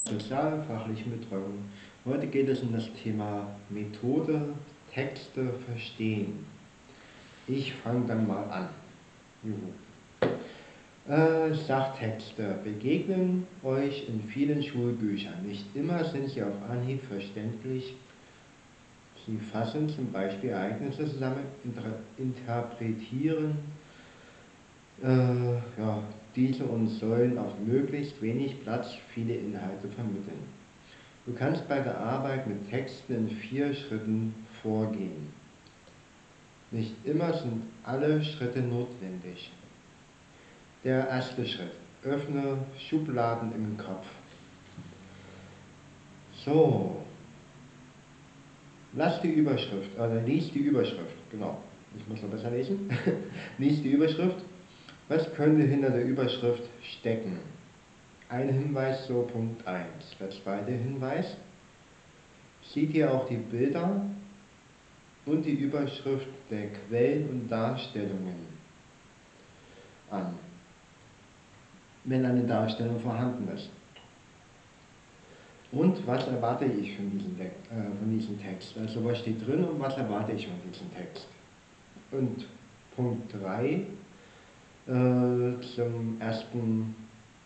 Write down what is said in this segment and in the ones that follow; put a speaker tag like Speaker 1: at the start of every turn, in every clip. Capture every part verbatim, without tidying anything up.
Speaker 1: Sozialfachlichen Betreuung. Heute geht es um das Thema Methode, Texte verstehen. Ich fange dann mal an. Juhu. Äh, Sachtexte begegnen euch in vielen Schulbüchern. Nicht immer sind sie auf Anhieb verständlich. Sie fassen zum Beispiel Ereignisse zusammen, inter interpretieren äh, ja, diese und sollen auf möglichst wenig Platz viele Inhalte vermitteln. Du kannst bei der Arbeit mit Texten in vier Schritten vorgehen. Nicht immer sind alle Schritte notwendig. Der erste Schritt: Öffne Schubladen im Kopf. So, lass die Überschrift, oder lies die Überschrift, genau. Ich muss noch besser lesen. Lies die Überschrift. Was könnte hinter der Überschrift stecken? Ein Hinweis, so Punkt eins. Der zweite Hinweis: Sieh dir auch die Bilder und die Überschrift der Quellen und Darstellungen an, wenn eine Darstellung vorhanden ist. Und was erwarte ich von diesem, äh, von diesem Text? Also was steht drin und was erwarte ich von diesem Text? Und Punkt drei äh, zum ersten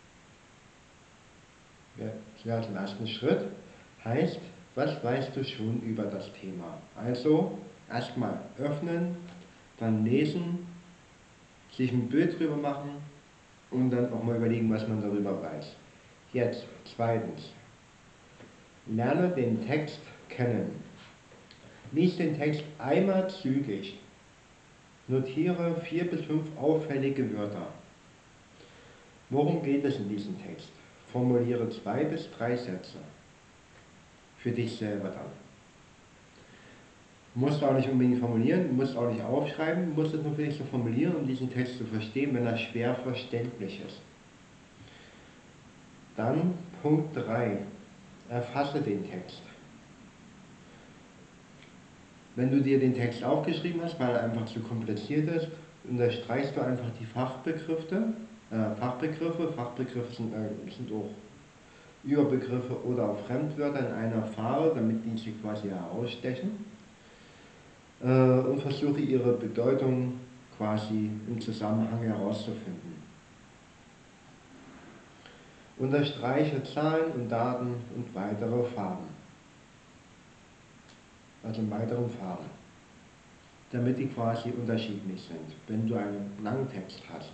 Speaker 1: ja, zum ersten Schritt heißt, was weißt du schon über das Thema? Also erstmal öffnen, dann lesen, sich ein Bild drüber machen und dann auch mal überlegen, was man darüber weiß. Jetzt zweitens, lerne den Text kennen. Lies den Text einmal zügig. Notiere vier bis fünf auffällige Wörter. Worum geht es in diesem Text? Formuliere zwei bis drei Sätze. Für dich selber dann. Du musst auch nicht unbedingt formulieren, du musst auch nicht aufschreiben, du musst es nur für dich so formulieren, um diesen Text zu verstehen, wenn er schwer verständlich ist. Dann Punkt drei. Erfasse den Text. Wenn du dir den Text aufgeschrieben hast, weil er einfach zu kompliziert ist, unterstreichst du einfach die Fachbegriffe. Äh, Fachbegriffe, Fachbegriffe sind, äh, sind auch Überbegriffe oder auch Fremdwörter in einer Farbe, damit diese quasi herausstechen. Äh, und versuche ihre Bedeutung quasi im Zusammenhang herauszufinden. Unterstreiche Zahlen und Daten und weitere Farben. Also in weiteren Farben. Damit die quasi unterschiedlich sind, wenn du einen langen Text hast.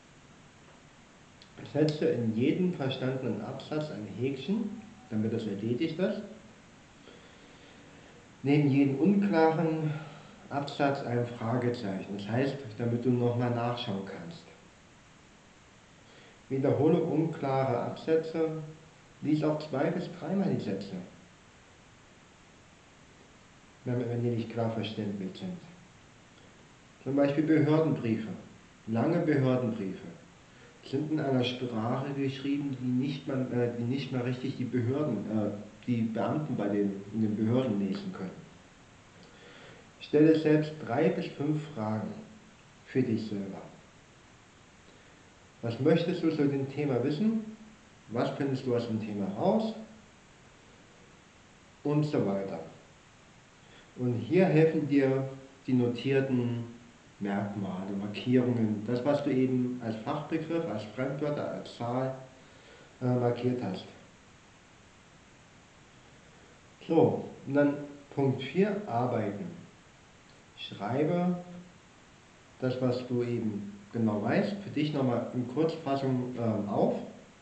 Speaker 1: Setze in jedem verstandenen Absatz ein Häkchen, damit das erledigt ist. Neben jedem unklaren Absatz ein Fragezeichen, das heißt, damit du nochmal nachschauen kannst. Wiederhole unklare Absätze, lies auch zwei bis dreimal die Sätze, wenn die nicht klar verständlich sind. Zum Beispiel Behördenbriefe. Lange Behördenbriefe sind in einer Sprache geschrieben, die nicht mehr, äh, die nicht mehr richtig die Behörden, äh, die Beamten bei den, in den Behörden lesen können. Stelle selbst drei bis fünf Fragen für dich selber. Was möchtest du zu dem Thema wissen? Was findest du aus dem Thema raus? Und so weiter. Und hier helfen dir die notierten Merkmale, Markierungen, das, was du eben als Fachbegriff, als Fremdwörter, als Zahl äh, markiert hast. So, und dann Punkt vier, arbeiten. Schreibe das, was du eben genau weißt, für dich nochmal in Kurzfassung äh, auf,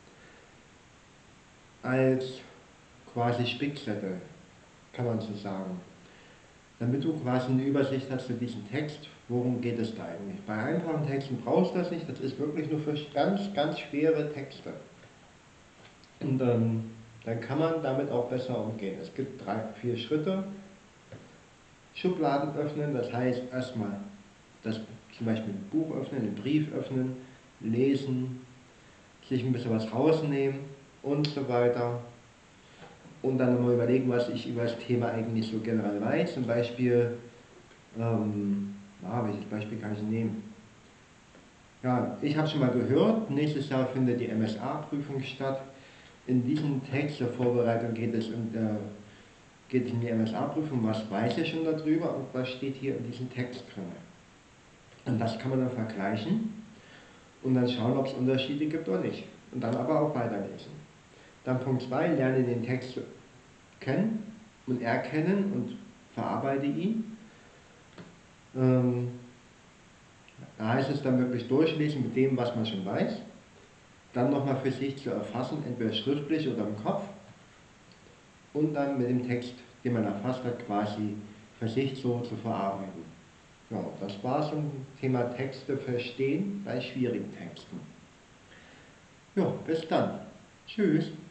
Speaker 1: als quasi Spickzettel, kann man so sagen. Damit du quasi eine Übersicht hast zu diesem Text, worum geht es da eigentlich. Bei einfachen Texten brauchst du das nicht, das ist wirklich nur für ganz, ganz schwere Texte. Und ähm, dann kann man damit auch besser umgehen. Es gibt drei, vier Schritte. Schubladen öffnen, das heißt erstmal das, zum Beispiel ein Buch öffnen, einen Brief öffnen, lesen, sich ein bisschen was rausnehmen und so weiter. Und dann nochmal überlegen, was ich über das Thema eigentlich so generell weiß. Zum Beispiel, ähm, ah, welches Beispiel kann ich nehmen? Ja, ich habe schon mal gehört, nächstes Jahr findet die M S A-Prüfung statt. in diesem Text der Vorbereitung geht es um, äh, geht es in die M S A-Prüfung, was weiß ich schon darüber und was steht hier in diesem Text drin. Und das kann man dann vergleichen und dann schauen, ob es Unterschiede gibt oder nicht. Und dann aber auch weiterlesen. Dann Punkt zwei, lerne den Text kennen und erkennen und verarbeite ihn. Ähm, da heißt es dann wirklich durchlesen mit dem, was man schon weiß. Dann nochmal für sich zu erfassen, entweder schriftlich oder im Kopf. Und dann mit dem Text, den man erfasst hat, quasi für sich so zu verarbeiten. Ja, das war zum Thema Texte verstehen bei schwierigen Texten. Ja, bis dann. Tschüss.